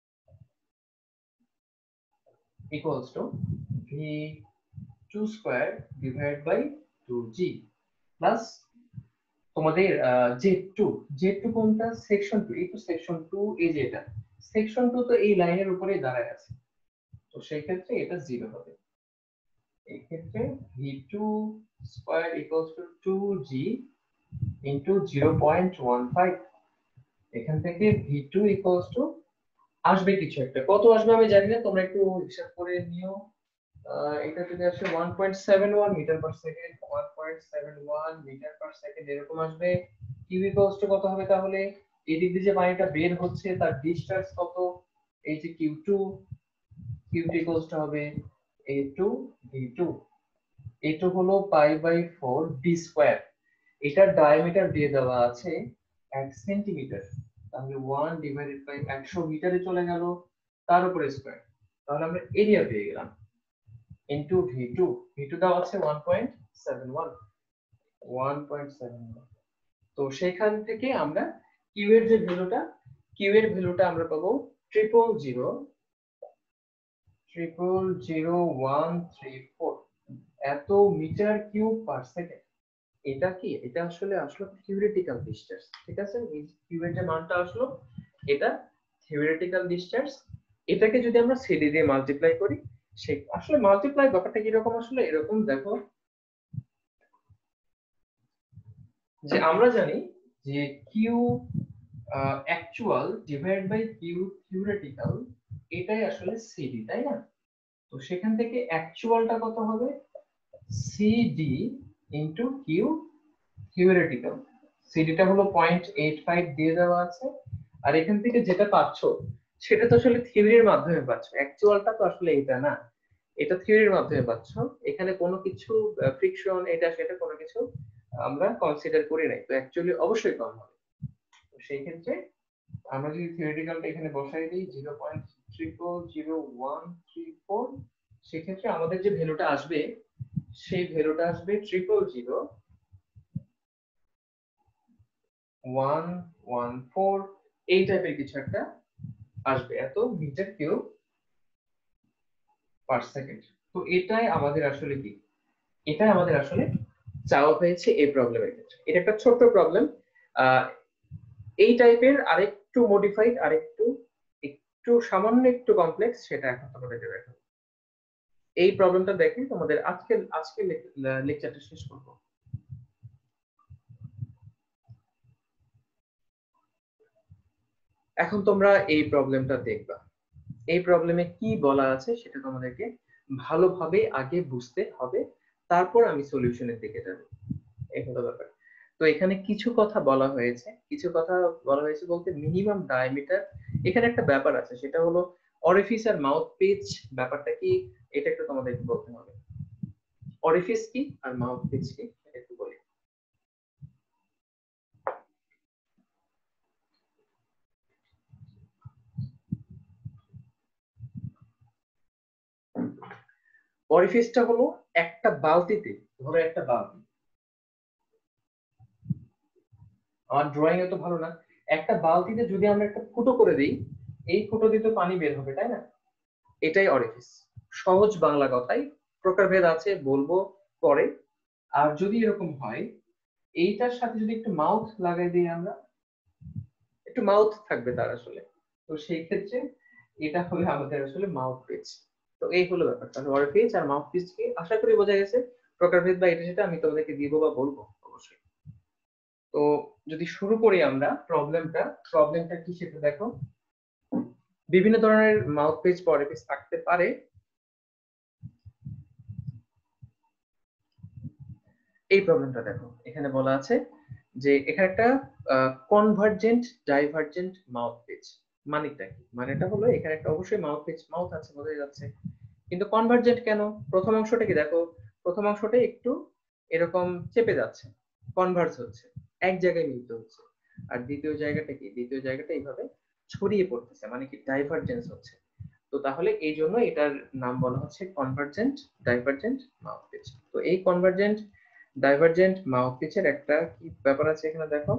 equals to V two square divide by two G plus তোমাদের জেড টু, জেড টু কোনটা, সেকশন টু, এই তো সেকশন টু, এই যে এটা সেকশন টু, তো এই লাইনের উপরে দাঁড়ায় আছে, তো সেই ক্ষেত্রে এটা জিরো হবে। এই ক্ষেত্রে V two square equals to two G into zero point one five. এখান থেকে ভি টু ইকুয়ালস টু আসবে কিছু একটা, কত আসবে আমি জানি না, তোমরা একটু হিসাব করে নিও। এটা যদি আসে one point seven one metre per second, one point seven one metre per second এরকম আসবে। কিউ ইকুয়ালস টু কত হবে তাহলে, এই দিক দিয়ে যে পানিটা বের হচ্ছে তার ডিসচার্জ কত, এই যে Q two, Q two equals to হবে A two V two. A two হলো pi by four D square, এটার ডায়ামিটার দিয়ে দেওয়া আছে এক সেন্টিমিটার, তাহলে ওয়ান ডিভাইডেড বাই একশো মিটারে চলে গেল, তার উপরে স্কয়ার, তাহলে আমরা এরিয়া পেয়ে গেলাম into V two. V two দেওয়া আছে one point seven one, one point seven one. তো সেখান থেকে আমরা কিউ এর যে ভ্যালুটা, কিউ এর ভ্যালুটা আমরা পাবো triple zero triple zero one three four এত মিটার কিউব পার সেকেন্ড। এটা কি, এটা আসলে আসলে থিওরিটিক্যাল ডিসচার্জ, ঠিক আছে? এই কিউ এর যে মানটা আসলো এটা থিওরিটিক্যাল ডিসচার্জ। এটাকে যদি আমরা সিডি দিয়ে মাল্টিপ্লাই করি, সে আসলে মাল্টিপ্লাই ব্যাপারটা কি রকম, আসলে এরকম দেখো যে আমরা জানি যে Q actual divide by Q theoretical, এটাই আসলে সিডি, তাই না? তো সেখান থেকে অ্যাকচুয়ালটা কত হবে, সিডি ইনটু কিউ থিওরিটিক্যাল সিডিটা হলো পয়েন্ট এইট ফাইভ দিয়ে দেওয়া আছে, আর এখান থেকে যেটা পাচ্ছ সেটা তো আসলে থিওরির মাধ্যমে পাচ্ছ, অ্যাকচুয়ালটা তো আসলে এটা না, এটা থিওরির মাধ্যমে পাচ্ছ। এখানে কোনো কিছু ফ্রিকশন এটা সেটা কোনো কিছু আমরা কনসিডার করি নাই, তো অ্যাকচুয়ালি অবশ্যই কম হবে। তো সেই ক্ষেত্রে আমরা যদি থিওরিটিক্যালটা এখানে বসাই দিই zero point triple zero one three four, সেক্ষেত্রে আমাদের যে ভ্যালুটা আসবে সেই ভ্যালুটা আসবে triple zero one one four এই টাইপের কিছু একটা আসবে, এত মিটার কিউব পার সেকেন্ড। তো এটাই আমাদের আসলে কি, এটাই আমাদের আসলে চাওয়া হয়েছে এই প্রবলেমের ক্ষেত্রে। এটা একটা ছোট্ট প্রবলেম, এই টাইপের আরেকটু মডিফাইড, আরেকটু একটু সামান্য একটু কমপ্লেক্স, সেটা এখন তোমাদেরকে দেখাবো। এই প্রবলেমটা দেখে তোমাদের আজকে আজকে লেকচারটা শেষ করব। এখন তোমরা এই প্রবলেমটা দেখবা, এই প্রবলেমে কি বলা আছে সেটা তোমাদেরকে ভালোভাবে আগে বুঝতে হবে, তারপর আমি সলিউশনের দিকে যাব। এই হলো ব্যাপার। তো এখানে কিছু কথা বলা হয়েছে, কিছু কথা বলা হয়েছে বলতে মিনিমাম ডায়ামিটার, এখানে একটা ব্যাপার আছে সেটা হলো অরিফিস আর মাউথ পিচ ব্যাপারটা কি, এটা একটু তোমাদেরকে বলতে হবে। অরিফিস কি আর মাউথ পিচ কি একটু বলি। অরিফিসটা হলো একটা বালতিতে, ধরো একটা বালতি, আমার ড্রয়িং এত ভালো না, একটা বালতিতে যদি আমরা একটা ফুটো করে দিই, এই ফুটো দিয়ে তো পানি বের হবে তাই না, এটাই অরিফিস। সহজ বাংলা কথায়, প্রকারভেদ আছে বলবো পরে। আর যদি এরকম হয় এইটার সাথে যদি একটু মাউথ লাগাই দিই আমরা, একটু মাউথ থাকবে তার আসলে, তো সেই ক্ষেত্রে এটা হলো আমাদের আসলে মাউথ পিচ। তো এই হলো ব্যাপার, তাহলে অরিফিস আর মাউথ পিচ কি আশা করি বোঝা গেছে। প্রকারভেদ বা এটা সেটা আমি তোমাদেরকে দিব বা বলবো অবশ্যই। তো যদি শুরু করি আমরা প্রবলেমটা, প্রবলেমটা কি সেটা দেখো। বিভিন্ন ধরনের মাউথ পিচ বা অরিফিস থাকতে পারে। এই প্রবলেমটা দেখো, এখানে বলা আছে যে এখানে একটা কনভার্জেন্ট ডাইভার্জেন্ট মাউথ পিচ, মানেটা কি, মানেটা হলো এখানে একটা অবশ্যই মাউথ পিচ মাউথ আছে বোঝা যাচ্ছে, কিন্তু কনভার্জেন্ট কেন, প্রথম অংশটা কি দেখো, প্রথম অংশটা একটু এরকম চেপে যাচ্ছে, কনভার্জ হচ্ছে, এক জায়গায় মিলিত হচ্ছে, আর দ্বিতীয় জায়গাটা কি, দ্বিতীয় জায়গাটা এইভাবে ছড়িয়ে পড়তেছে, মানে কি ডাইভার্জেন্স হচ্ছে। তো তাহলে এই জন্য এটার নাম বলা হচ্ছে কনভার্জেন্ট ডাইভার্জেন্ট মাউথ পিচ। তো এই কনভার্জেন্ট ডাইভার্জেন্ট মাউথ পিচের একটা কি ব্যাপার আছে এখানে দেখো।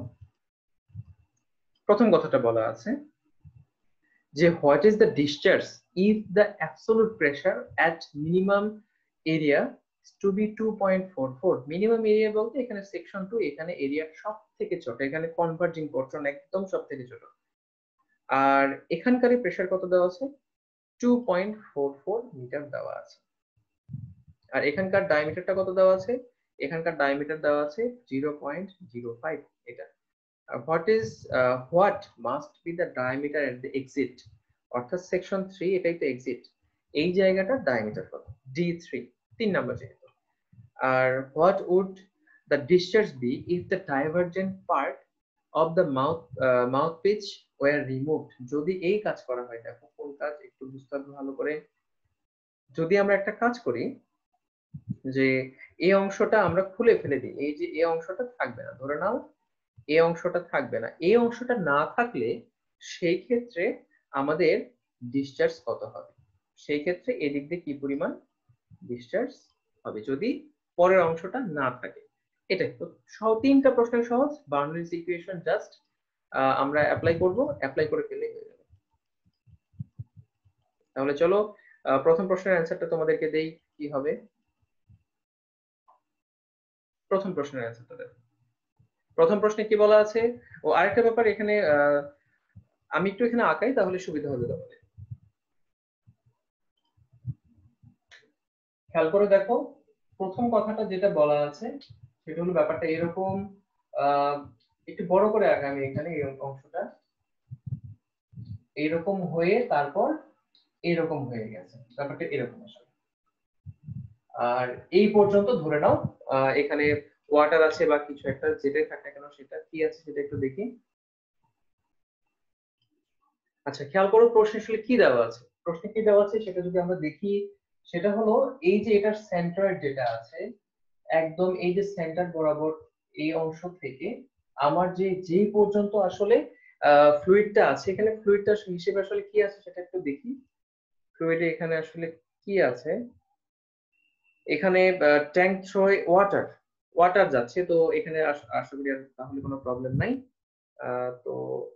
প্রথম কথাটা বলা আছে যে what is the discharge if the absolute pressure at minimum area to be two point four four. Minimum area বলতে এখানে সেকশন টু, এখানে এরিয়া সব থেকে ছোট, এখানে কনভার্জিং পোর্শন একদম সব থেকে ছোট, আর এখানকার প্রেসার কত দেওয়া আছে, two point four four metre দেওয়া আছে, আর এখানকার ডায়ামিটারটা কত দেওয়া আছে, এখানকার ডায়ামিটার দেওয়া আছে জিরো পয়েন্ট জিরো ফাইভ। এটা what is what must be the diameter at the exit, অর্থাৎ সেকশন থ্রি এটাই তো এক্সিট, এই জায়গাটার ডায়ামিটার কত, ডি থ্রি, তিন নাম্বার যেহেতু। আর what would the discharge be if the divergent part of the mouth mouthpiece were removed, যদি এই কাজ করা হয়, দেখো কোন কাজ একটু বুঝতে হবে ভালো করে। যদি আমরা একটা কাজ করি যে এই অংশটা আমরা খুলে ফেলে দিই, এই যে এই অংশটা থাকবে না, ধরে নাও এই অংশটা থাকবে না, এই অংশটা না থাকলে সেই ক্ষেত্রে আমাদের ডিসচার্জ কত হবে, সেই ক্ষেত্রে এদিক দিয়ে কি পরিমাণ ডিসচার্জ হবে যদি পরের অংশটা না থাকে। এটাই তো, সহ তিনটা প্রশ্ন সহজ, বাউন্ডারি ইকুয়েশন জাস্ট আমরা অ্যাপ্লাই করব, অ্যাপ্লাই করে ফেলে হয়ে যাবে। তাহলে চলো প্রথম প্রশ্নের অ্যান্সারটা তোমাদেরকে দেই, কি হবে প্রথম প্রশ্নের অ্যান্সারটা দেখো। প্রথম প্রশ্নে কি বলা আছে, ও আরেকটা ব্যাপার এখানে আমি একটু এখানে আঁকাই তাহলে সুবিধা হবে তোমাদের। খেয়াল করে দেখো, প্রথম কথাটা যেটা বলা আছে সেটা হলো ব্যাপারটা এরকম, আহ একটু বড় করে আঁকা আমি এখানে এই অংশটা, এইরকম হয়ে তারপর এরকম হয়ে গেছে, ব্যাপারটা এরকম আসলে। আর এই পর্যন্ত ধরে নাও এখানে ওয়াটার আছে বা কিছু একটা যেটাই থাকে না কেন সেটা কি আছে সেটা একটু দেখি। আচ্ছা খেয়াল করো প্রশ্নে আসলে কি দেওয়া আছে। প্রশ্নে কি দেওয়া আছে সেটা যদি আমরা দেখি, সেটা হলো এই যে এটার সেন্ট্রয়েড যেটা আছে একদম এই যে সেন্টার বরাবর এই অংশ থেকে আমার যে যেই পর্যন্ত আসলে ফ্লুইডটা আছে, এখানে ফ্লুইডটা হিসেবে আসলে কি আছে সেটা একটু দেখি। ফ্লুইডে এখানে আসলে কি আছে, এখানে ট্যাঙ্ক থ্রোয় ওয়াটার ওয়াটার যাচ্ছে, তো এখানে আশা করি আর তাহলে কোনো প্রবলেম নাই। তো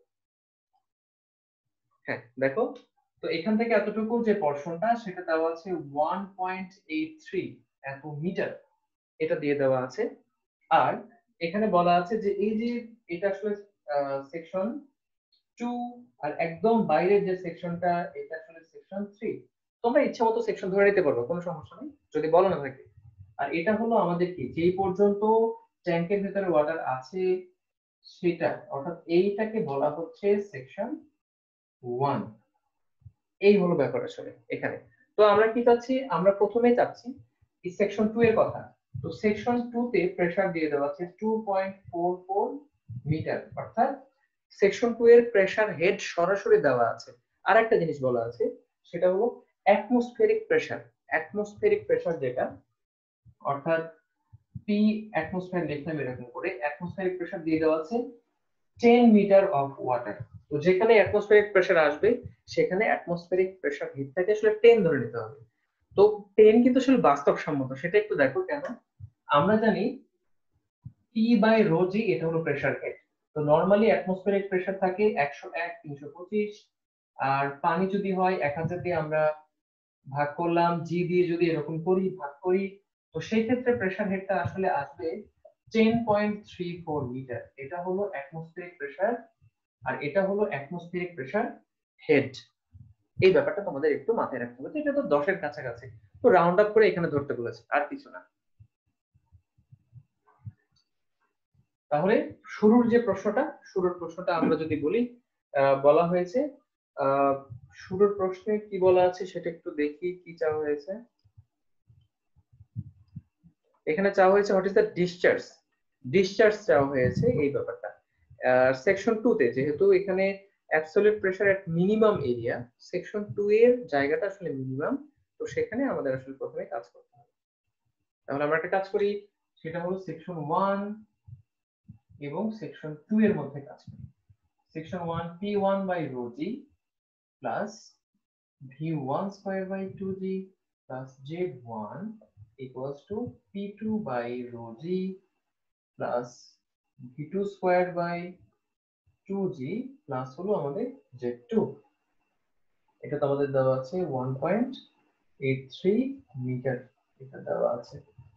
হ্যাঁ দেখো, তো এখান থেকে এতটুকু যে পোরশনটা সেটা দেওয়া আছে ওয়ান পয়েন্ট এইট থ্রি এত মিটার, এটা দিয়ে দেওয়া আছে। আর এখানে বলা আছে যে এই যে এটা আসলে সেকশন টু, আর একদম বাইরের যে সেকশনটা এটা আসলে সেকশন থ্রি। তোমরা ইচ্ছা মতো সেকশন ধরে নিতে পারবে, কোনো সমস্যা নেই যদি বলা না থাকে। আর এটা হলো আমাদের কি যেই পর্যন্ত ট্যাঙ্কের ভিতরে ওয়াটার আছে সেটা, অর্থাৎ এইটাকে বলা হচ্ছে সেকশন ওয়ান। এই হলো ব্যাপার আসলে এখানে। তো আমরা কি চাচ্ছি, আমরা প্রথমেই চাচ্ছি এই সেকশন টু এর কথা। তো সেকশন টু তে প্রেসার দিয়ে দেওয়া আছে two point four four metre, অর্থাৎ সেকশন টু এর প্রেসার হেড সরাসরি দেওয়া আছে। আর একটা জিনিস বলা আছে সেটা হলো অ্যাটমসফেরিক প্রেসার। অ্যাটমসফেরিক প্রেসার যেটা, অর্থাৎ পি অ্যাটমসফিয়ার লিখলাম এরকম করে, অ্যাটমসফেরিক প্রেসার দিয়ে দেওয়া আছে টেন মিটার অফ ওয়াটার। তো যেখানে অ্যাটমসফেরিক প্রেসার আসবে সেখানে অ্যাটমসফেরিক প্রেসার হিটটাকে আসলে টেন ধরে নিতে হবে। তো টেন কিন্তু আসলে বাস্তবসম্মত, সেটা একটু দেখো কেন। আমরা জানি পি বাই রো জি এটা হলো প্রেসার হেড। তো নরমালি অ্যাটমসফেরিক প্রেসার থাকে একশো এক, তিনশো পঁচিশ, আর পানি যদি হয় এক হাজার দিয়ে আমরা ভাগ করলাম, জি দিয়ে যদি এরকম করি ভাগ করি, তো সেই ক্ষেত্রে প্রেসার হেডটা আসলে আসবে ten point three four metre. এটা হলো অ্যাটমসফেরিক প্রেসার, আর এটা হলো অ্যাটমসফেরিক প্রেসার হেড। এই ব্যাপারটা তোমাদের একটু মাথায় রাখতে হবে। এটা তো দশের কাছাকাছি, তো রাউন্ড আপ করে এখানে ধরতে বলেছে, আর কিছু না। তাহলে শুরুর যে প্রশ্নটা, শুরুর প্রশ্নটা আমরা যদি বলি, বলা হয়েছে শুরুর প্রশ্নে কি বলা আছে সেটা একটু দেখি কি চাওয়া হয়েছে। এখানে চাওয়া হয়েছে what is the discharge. Discharge চাওয়া হয়েছে এই ব্যাপারটা। সেকশন টু তে যেহেতু এখানে absolute pressure at minimum area, section two এর জায়গাটা আসলে মিনিমাম, তো সেখানে আমাদের আসলে প্রথমে কাজ করতে হবে। তাহলে আমরা একটা কাজ করি, সেটা হলো সেকশন ওয়ান এবং সেকশন টু এর মধ্যে কাজ করি। Section one P one by rho G plus V one square by two G plus Z one equals to P two by rho g plus V two square by two g plus হলো আমাদের Z two. এটা তো আমাদের দেওয়া আছে one point eight three metre, এটা দেওয়া আছে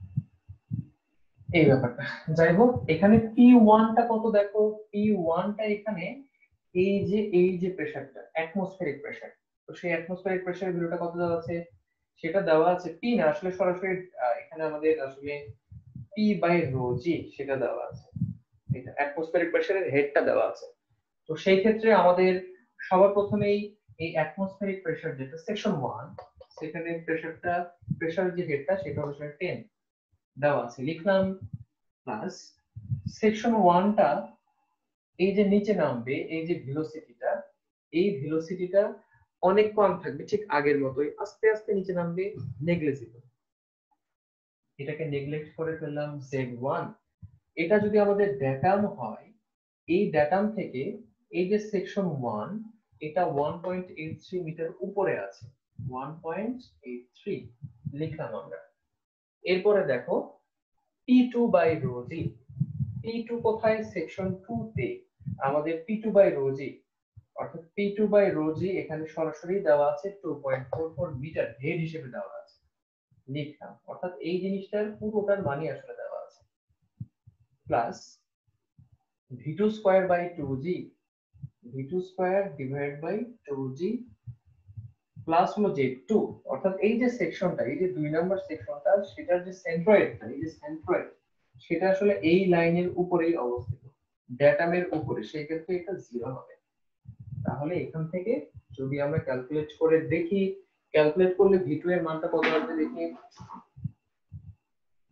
এই ব্যাপারটা। যাই হোক, এখানে পি ওয়ান টা কত দেখো, পি ওয়ান টা এখানে এই যে এই যে প্রেসারটা অ্যাটমসফেরিক প্রেসার, তো সেই অ্যাটমসফেরিক প্রেসারের ভ্যালুটা কত দেওয়া আছে, সেটা দেওয়া আছে পি না, আসলে সরাসরি এখানে আমাদের আসলে পি বাই রো জি সেটা দেওয়া আছে। এটা অ্যাটমসফেরিক প্রেসারের হেডটা দেওয়া আছে। তো সেই ক্ষেত্রে আমাদের সবার প্রথমেই এই অ্যাটমসফেরিক প্রেসার যেটা সেকশন ওয়ান, সেখানে প্রেসারটা প্রেসারের যে হেডটা সেটা হচ্ছে টেন দেওয়া আছে, লিখলাম প্লাস সেকশন ওয়ান টা এই যে নিচে নামবে এই যে ভেলোসিটিটা, এই ভেলোসিটিটা অনেক কম থাকবে, ঠিক আগের মতোই আস্তে আস্তে নিচে নামবে, নেগলিজিবল। এটাকে নেগলেক্ট করে ফেললাম জেড ওয়ান। এটা যদি আমাদের ড্যাটাম হয়, এই ড্যাটাম থেকে এই যে সেকশন ওয়ান এটা one point eight three metre উপরে আছে, ওয়ান পয়েন্ট এইট থ্রি লিখলাম আমরা। এরপরে দেখো P two by rho g, P two কোথায়, সেকশন টু তে আমাদের P two by rho g, অর্থাৎ P two by rho g এখানে সরাসরি দেওয়া আছে two point four four metre head হিসেবে দেওয়া আছে, লিখলাম। অর্থাৎ এই জিনিসটার পুরোটার মানই আসলে দেওয়া আছে, plus V two square by two g, V two square divide by two G plus হলো জেড টু। অর্থাৎ এই যে সেকশনটা, এই যে দুই নাম্বার সেকশনটা, সেটার যে সেন্ট্রয়েডটা, এই যে সেন্ট্রয়েড সেটা আসলে এই লাইনের উপরেই অবস্থিত, ড্যাটামের উপরে, সেই ক্ষেত্রে এটা জিরো হবে। তাহলে এখান থেকে যদি আমরা ক্যালকুলেট করে দেখি, ক্যালকুলেট করলে ভি টু এর মানটা কত আসবে দেখি।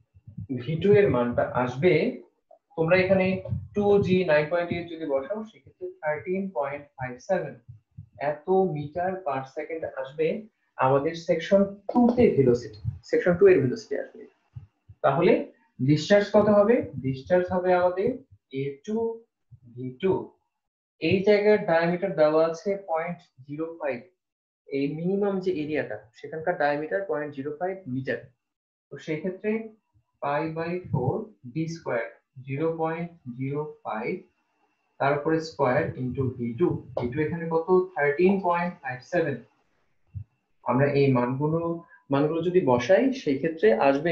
ভি টু এর মানটা আসবে, তোমরা এখানে two g nine point eight যদি বসাও সেক্ষেত্রে থার্টিন পয়েন্ট ফাইভ সেভেন এত মিটার পার সেকেন্ড আসবে আমাদের সেকশন টু তে ভেলোসিটি, সেকশন টু এর ভেলোসিটি আসবে। তাহলে ডিসচার্জ কত হবে? ডিসচার্জ হবে আমাদের এ টু ভি টু। এই জায়গার ডায়ামিটার দেওয়া আছে পয়েন্ট জিরো ফাইভ, এই মিনিমাম যে এরিয়াটা সেখানকার diameter point zero five metre. তো সেই ক্ষেত্রে pi by four D square zero point zero five তারপরে square into V two. V two এখানে কত? Thirteen point five seven. আমরা এই মানগুলো মানগুলো যদি বসাই সেই ক্ষেত্রে আসবে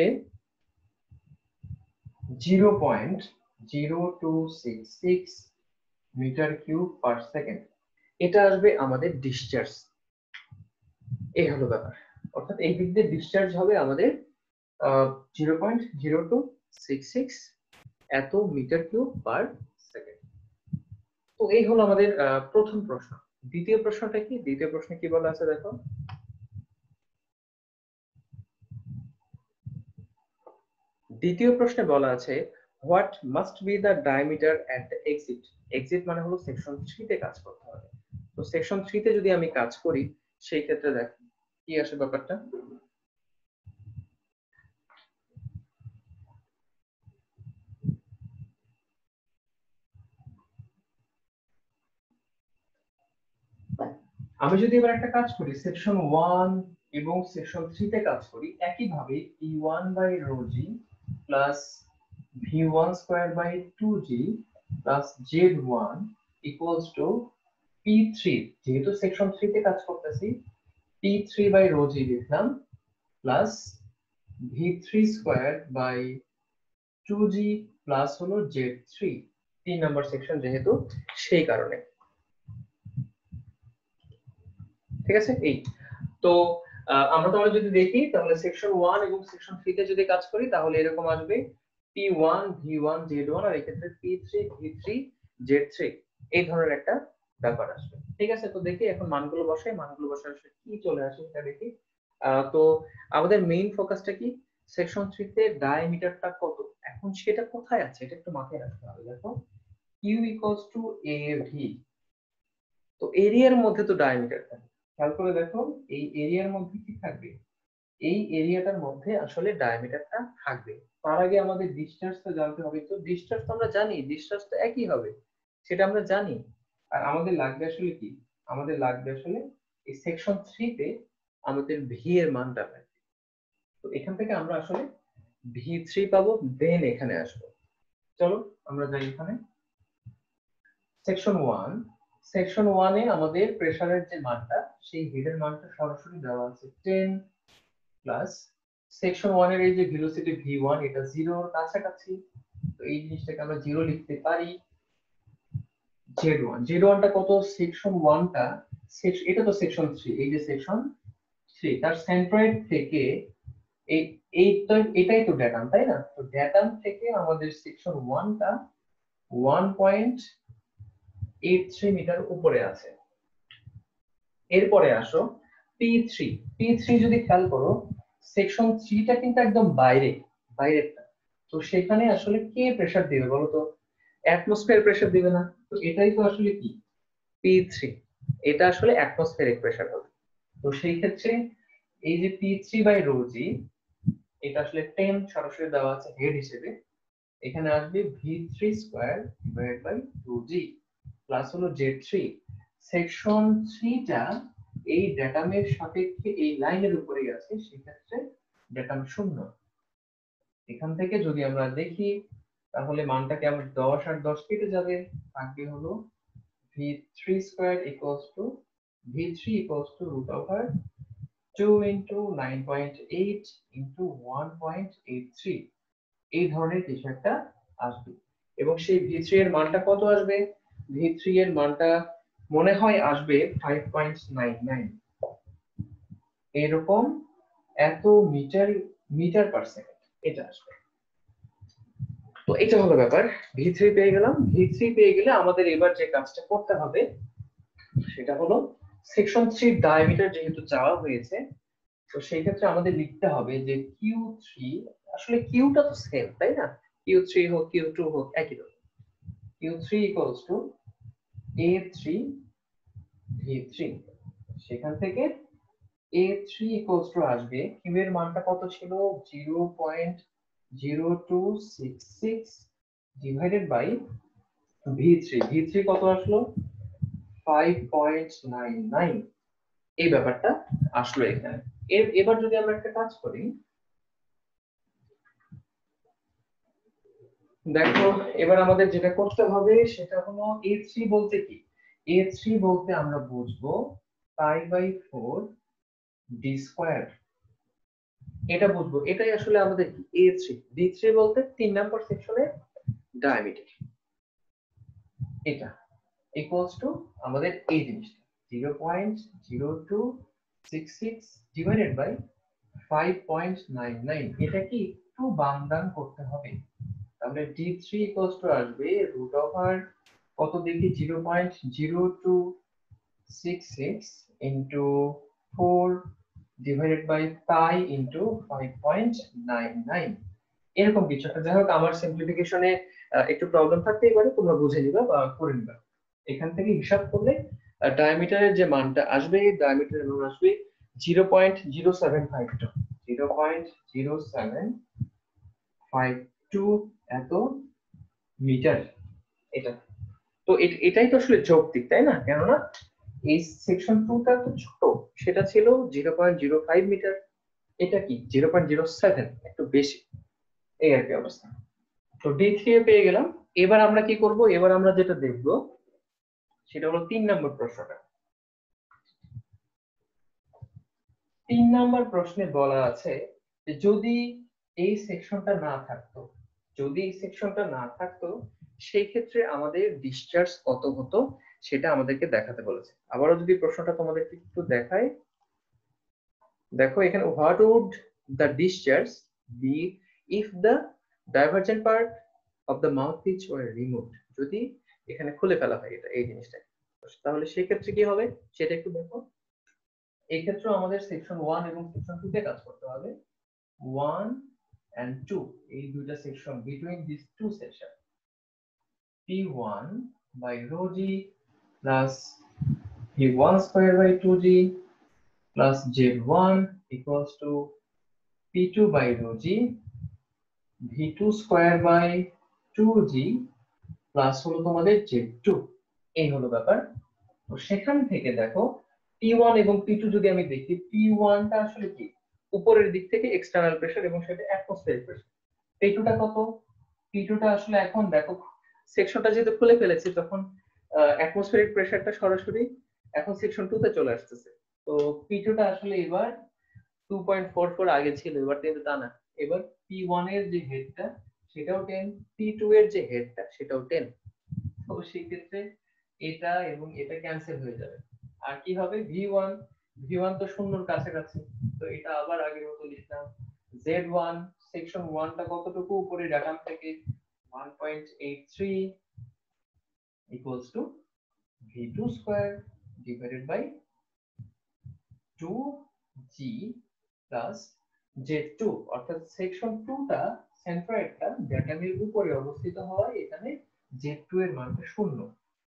zero point zero two six six metre cube per second. এটা আসবে আমাদের ডিসচার্জ। এই হলো ব্যাপার, অর্থাৎ এই দিক দিয়ে ডিসচার্জ হবে আমাদের zero point zero two six six এত মিটার কিউব পার সেকেন্ড। তো এই হলো আমাদের প্রথম প্রশ্ন। দ্বিতীয় প্রশ্নটা কি? দ্বিতীয় প্রশ্নে কি বলা আছে দেখো। দ্বিতীয় প্রশ্নে বলা আছে what must be the diameter at the exit. Exit মানে হলো সেকশন থ্রি তে কাজ করতে হবে। তো সেকশন থ্রি তে যদি আমি কাজ করি সেই ক্ষেত্রে দেখো কি আসে ব্যাপারটা। আমি যদি এবার একটা কাজ করি সেকশন ওয়ান এবং সেকশন থ্রি তে কাজ করি একইভাবে P one by rho G plus V one square by two G plus Z one equals to P three, যেহেতু সেকশন থ্রি তে কাজ করতেছি P three by rho g লিখলাম plus V three square by two G plus হলো Z three, তিন number section যেহেতু সেই কারণে। ঠিক আছে। এই তো আমরা তাহলে যদি দেখি তাহলে সেকশন ওয়ান এবং সেকশন থ্রি তে যদি কাজ করি তাহলে এরকম আসবে P one V one Z one আর এক্ষেত্রে P three V three Z three, এই ধরনের একটা ব্যাপার আসবে। ঠিক আছে। তো দেখি এখন মানগুলো বসাই, মানগুলো বসার আসলে কি চলে আসে এটা দেখি। তো আমাদের মেইন ফোকাসটা কি? সেকশন থ্রি তে ডায়ামিটারটা কত, এখন সেটা কোথায় আছে এটা একটু মাথায় রাখতে হবে। দেখো Q equals to A V, তো এরিয়ার মধ্যে তো ডায়ামিটার থাকে, খেয়াল করে দেখো এই এরিয়ার মধ্যে কি থাকবে? এই এরিয়াটার মধ্যে আসলে ডায়ামিটারটা থাকবে। তার আগে আমাদের ডিসটেন্সটা জানতে হবে। তো ডিসটেন্স তো আমরা জানি, ডিসটেন্স তো একই হবে, সেটা আমরা জানি। আর আমাদের লাগবে আসলে কি? আমাদের লাগবে আসলে এই সেকশন থ্রি তে আমাদের ভি এর মানটা লাগবে। তো এখান থেকে আমরা আসলে ভি থ্রি পাবো, দেন এখানে আসবো। চলো আমরা যাই এখানে সেকশন ওয়ান। সেকশন ওয়ান এ আমাদের প্রেসারের যে মানটা সেই হেডের মানটা সরাসরি দেওয়া আছে টেন প্লাস সেকশন ওয়ান এর এই যে ভেলোসিটি ভি ওয়ান এটা জিরোর কাছাকাছি, তো এই জিনিসটাকে আমরা জিরো লিখতে পারি। জেড ওয়ান, জেড ওয়ান টা কত? সেকশন ওয়ান টা এটা তো সেকশন থ্রি, এই যে সেকশন থ্রি তার সেন্ট্রয়েড থেকে এই এই তো এটাই তো ড্যাটাম, তাই না? তো ড্যাটাম থেকে আমাদের সেকশন ওয়ান টা one point eight three metre উপরে আছে। এরপরে আসো পি থ্রি। পি থ্রি যদি খেয়াল করো সেকশন থ্রি টা কিন্তু একদম বাইরে, বাইরেরটা। তো সেখানে আসলে কে প্রেসার দিবে বলো তো? অ্যাটমসফিয়ার প্রেসার দিবে না? তো এটাই তো আসলে কি পি থ্রি, এটা আসলে অ্যাটমসফিয়ারিক প্রেসার হবে। তো সেই ক্ষেত্রে এই যে পি থ্রি বাই রো জি এটা আসলে টেন সরাসরি দেওয়া আছে হেড হিসেবে, এখানে আসবে V three square divided by two G plus হলো জেড থ্রি। সেকশন থ্রি টা এই ড্যাটামের সাপেক্ষে এই লাইনের উপরেই আছে, সেক্ষেত্রে ড্যাটাম শূন্য। এখান থেকে যদি আমরা দেখি তাহলে মানটাকে আমরা দশ আর দশ কেটে যাবে, থাকবে হলো V three square equals to V three equals to root over two into nine point eight into one point eight three, এই ধরনের কিছু একটা আসবে। এবং সেই ভি থ্রি এর মানটা কত আসবে? ভি থ্রি এর মানটা মনে হয় আসবে ফাইভ পয়েন্ট নাইন নাইন, এরকম এত মিটার মিটার পার সেকেন্ড এটা আসবে। তো এটা হলো ব্যাপার। ভি থ্রি পেয়ে গেলাম। ভি থ্রি পেয়ে গেলে আমাদের এবার যে কাজটা করতে হবে সেটা হলো সেকশন থ্রি ডায়ামিটার যেহেতু চাওয়া হয়েছে, তো সেই ক্ষেত্রে আমাদের লিখতে হবে যে কিউ থ্রি আসলে কিউটা তো সেম, তাই না? কিউ থ্রি হোক কিউ টু হোক একই রকম। Q three equals to A three V three, সেখান থেকে এ থ্রি ইকুয়ালস টু আসবে, কিউ এর মানটা কত ছিল, zero point zero two six six divided by V three. V three কত আসলো, ফাইভ পয়েন্ট নাইন নাইন। এই ব্যাপারটা আসলো এখানে। এবার যদি আমরা একটা কাজ করি, দেখো এবার আমাদের যেটা করতে হবে সেটা হলো এ থ্রি বলতে কি, এ থ্রি বলতে আমরা বুঝবো pi by four D square, এটা বুঝবো। এটাই আসলে আমাদের এ থ্রি। ডি থ্রি বলতে তিন নম্বর সেকশনের ডায়ামিটার, এটা ইকুয়ালস টু আমাদের এই জিনিসটা zero point zero two six six divided by five point nine nine. এটা কি একটু বাম ডান করতে হবে, তাহলে ডি থ্রি ইকুয়ালস টু আসবে রুট ওভার কত দেখি, zero point zero two six six into four divided by pi into five point nine nine, এরকম কিছু একটা। যাই হোক, আমার সিম্পলিফিকেশনে একটু প্রবলেম থাকতেই পারে, তোমরা বুঝে নিবা বা করে নিবা। এখান থেকে হিসাব করলে ডায়ামিটারের যে মানটা আসবে, ডায়ামিটারের মান আসবে zero point zero seven five two, zero point zero seven five two এত মিটার। এটা তো এটাই তো আসলে যৌক্তিক, তাই না? কেননা এই সেকশন টু টা তো ছোট, সেটা ছিল zero point zero five metre, এটা কি জিরো পয়েন্ট জিরো সেভেন, একটু বেশি, এই আর কি অবস্থা। তো ডি থ্রি এ পেয়ে গেলাম। এবার আমরা কি করব, এবার আমরা যেটা দেখব সেটা হলো তিন নম্বর প্রশ্নটা। তিন নম্বর প্রশ্নে বলা আছে যে যদি এই সেকশনটা না থাকতো, যদি এই সেকশনটা না থাকতো সেই ক্ষেত্রে আমাদের ডিসচার্জ কত হতো সেটা আমাদেরকে দেখাতে বলেছে। আবারও যদি প্রশ্নটা তোমাদেরকে একটু দেখাই, দেখো এখানে what would the discharge be if the divergent part of the mouthpiece were removed, যদি এখানে খুলে ফেলা হয় এটা, এই জিনিসটা, তাহলে সেই ক্ষেত্রে কি হবে সেটা একটু দেখো। এই ক্ষেত্রে আমাদের সেকশন ওয়ান এবং সেকশন টু তে কাজ করতে হবে। ওয়ান and টু, এই দুইটা section, between these two section, P one by rho g plus P one square by two g plus Z one equals to P two by rho g V two square by two g plus হলো তোমাদের z two. এই হলো ব্যাপার। তো সেখান থেকে দেখো P one এবং পি টু যদি আমি দেখি, পি ওয়ান টা আসলে কি, উপরের দিক থেকে এক্সটার্নাল প্রেসার এবং সেটা অ্যাটমসফিয়ারিক প্রেসার। পি টু টা কত, পি টু টা আসলে এখন দেখো সেকশনটা যেহেতু খুলে ফেলেছি তখন অ্যাটমসফিয়ারিক প্রেসারটা সরাসরি এখন সেকশন টু তে চলে আসতেছে। তো পি টু টা আসলে এবার টু পয়েন্ট ফোর ফোর আগে ছিল, এবার কিন্তু তা না, এবার পি ওয়ান এর যে হেডটা সেটাও টেন, পি টু এর যে হেডটা সেটাও টেন। তো সেই ক্ষেত্রে এটা এবং এটা ক্যান্সেল হয়ে যাবে, আর কি হবে ভি ওয়ান, ভি ওয়ান তো শূন্যর কাছাকাছি, তো এটা আবার আগের মতো লিখলাম। জেড ওয়ান সেকশন ওয়ান টা কতটুকু উপরে ডাটাম থেকে one point eight three equals to V two square divided by two g plus Z two, অর্থাৎ সেকশন টু টা সেন্ট্রয়েডটা ডাটামের উপরে অবস্থিত হয়, এখানে জেড টু এর মানটা শূন্য।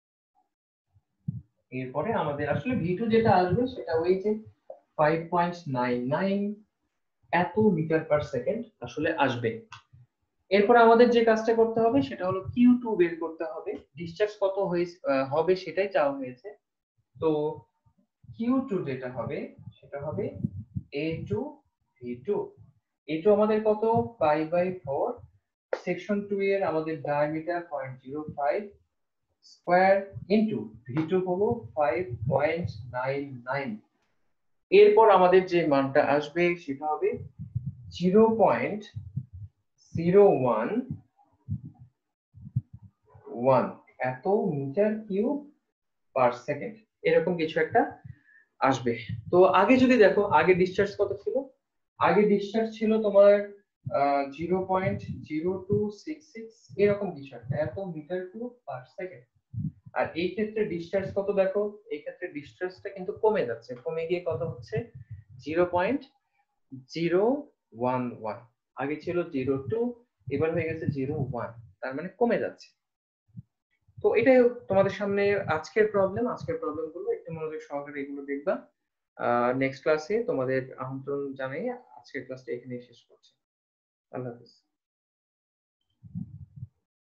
এরপরে আমাদের আসলে ভি টু যেটা আসবে সেটা ওই যে ফাইভ পয়েন্ট নাইন নাইন এত মিটার পার সেকেন্ড আসলে আসবে। এরপর আমাদের যে কাজটা করতে হবে সেটা হলো কিউ টু বের করতে হবে, ডিসচার্জ কত হবে সেটাই চাওয়া হয়েছে। তো কিউ টু যেটা হবে সেটা হবে A two V two. A two আমাদের কত, pi by four, section two এর আমাদের diameter zero point zero five square into V two হলো ফাইভ পয়েন্ট নাইন নাইন। এরপর আমাদের যে মানটা আসবে সেটা হবে zero point zero one one এত মিটার কিউব পার সেকেন্ড, এরকম কিছু একটা আসবে। তো আগে যদি দেখো আগে ডিসচার্জ কত ছিল, আগে ডিসচার্জ ছিল তোমার zero point zero two six six এরকম কিছু একটা, এত মিটার কিউব পার সেকেন্ড। আর এই ক্ষেত্রে ডিসচার্জ কত দেখো, এই ক্ষেত্রে ডিসচার্জটা কিন্তু কমে যাচ্ছে, কমে গিয়ে কত হচ্ছে zero point zero one one. আগে ছিল জিরো টু, এবার হয়ে গেছে জিরো ওয়ান, তার মানে কমে যাচ্ছে। তো এটাই তোমাদের সামনে আজকের প্রবলেম। আজকের প্রবলেম গুলো একটু মনোযোগ সহকারে এগুলো দেখবা। নেক্সট ক্লাসে তোমাদের আমন্ত্রণ জানাই। আজকের ক্লাসটা এখানেই শেষ করছি। আল্লাহ হাফেজ।